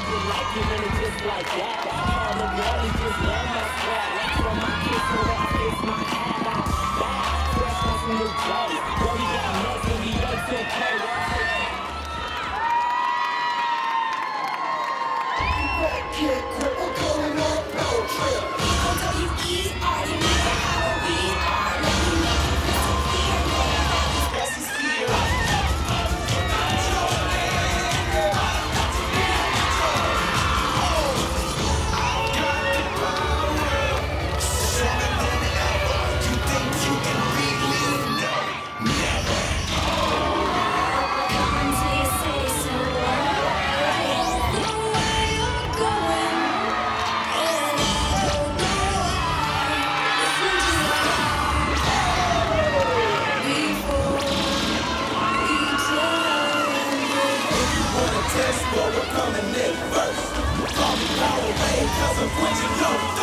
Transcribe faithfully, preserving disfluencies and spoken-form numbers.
you like it when it's just like that. All the girlies just love my swag. That's when my kiss so that face my hat out. Bad, fresh off some new clothes. Boy, we got nuts and we ain't too cold. Kid, quit, we're going on a power trip. I'll tell you E R, you know how we are. Let me make it crystal clear, know how these blessings feel. Test, but we're coming in first. Call me Power Wave, cause I'm quenching your